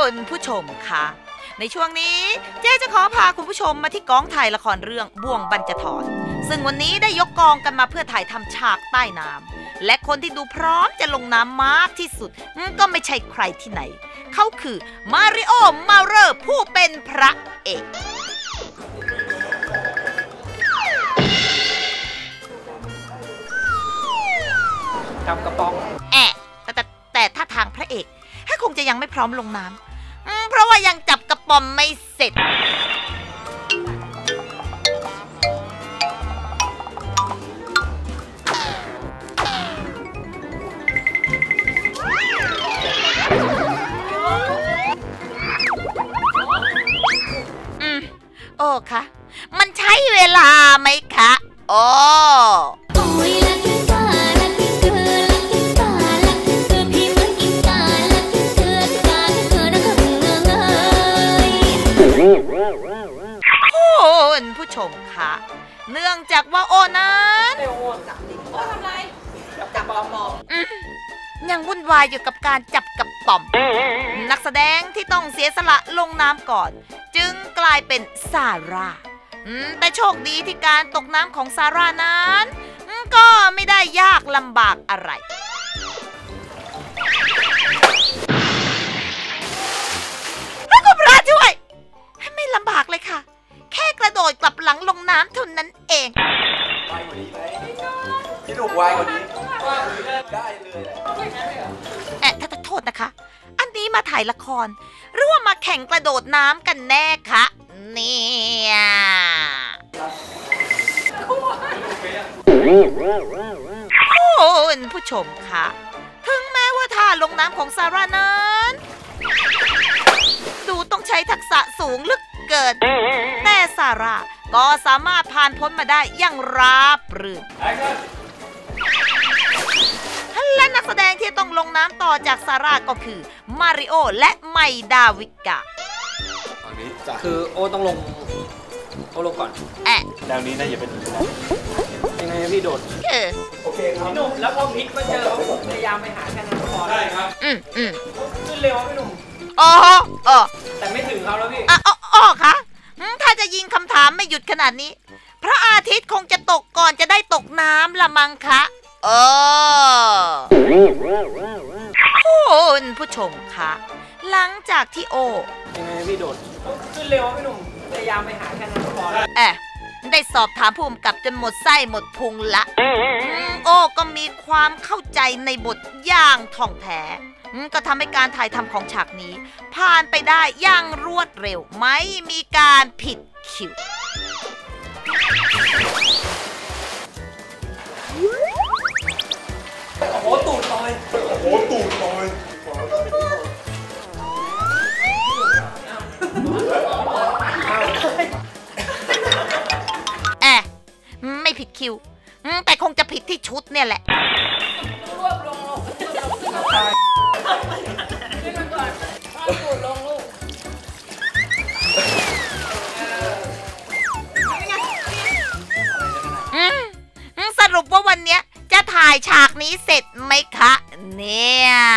คุณผู้ชมคะในช่วงนี้เจ๊จะขอพาคุณผู้ชมมาที่กองถ่ายละครเรื่องบ่วงบรรจทรซึ่งวันนี้ได้ยกกองกันมาเพื่อถ่ายทำฉากใต้น้ำและคนที่ดูพร้อมจะลงน้ำมากที่สุดก็ไม่ใช่ใครที่ไหนเขาคือมาริโอ เมาเลอร์ผู้เป็นพระเอกทำกระป๋องแต่ถ้าทางพระเอกคงจะยังไม่พร้อมลงน้ำเพราะว่ายังจับกระป๋อมไม่เสร็จโอ้คะมันใช้เวลาไหมคะโอ้คุณผู้ชมคะเนื่องจากว่าโอนั้นทำไรจับกระป๋อมยังวุ่นวายอยู่กับการจับกระป๋อมนักแสดงที่ต้องเสียสละลงน้ำก่อนจึงกลายเป็นซาร่าแต่โชคดีที่การตกน้ำของซาร่านั้นก็ไม่ได้ยากลำบากอะไรพระคุณพระช่วยไม่ลำบากเลยค่ะแค่กระโดดกลับหลังลงน้ำเท่านั้นเองไวกว่านี้ไหมพี่ถูกไวกว่านี้ได้เลยถ้าโทษนะคะอันนี้มาถ่ายละครหรือว่ามาแข่งกระโดดน้ำกันแน่คะเนี่ยคุณผู้ชมคะถึงแม้ว่าท่าลงน้ำของซาร่านั้นดูต้องใช้ทักษะสูงลึกเกินแต่ซาร่าก็สามารถผ่านพ้นมาได้อย่างราบรื่นและนักแสดงที่ต้องลงน้ำต่อจากซาร่าก็คือมาริโอและไมดาวิกาคือโอต้องลงก่อนแนวนี้นะอย่าเป็นยังไงพี่โดดโอเคครับพี่หนุ่มแล้วพอพลิกมาเจอผมพยายามไปหาแค่นั้นพอได้ครับขึ้นเร็วพี่หนุ่มแต่ไม่ถึงเขาแล้วพี่คะถ้าจะยิงคำถามไม่หยุดขนาดนี้พระอาทิตย์คงจะตกก่อนจะได้ตกน้ำละมั้งคะคุณผู้ชมคะหลังจากที่ยังไงพี่โดดขึ้นเร็วพี่หนุ่มพยายามไปหาแค่นั้นพอได้สอบถามผู้กำกับจนหมดไส้หมดพุงละก็มีความเข้าใจในบทอย่างท่องแท้ก็ทำให้การถ่ายทำของฉากนี้ผ่านไปได้อย่างรวดเร็วไม่มีการผิดคิวโอ้โหตูดลอยไม่ผิดคิวแต่คงจะผิดที่ชุดเนี่ยแหละสรุปว่าวันนี้จะถ่ายฉากนี้เสร็จไหมคะเนี่ย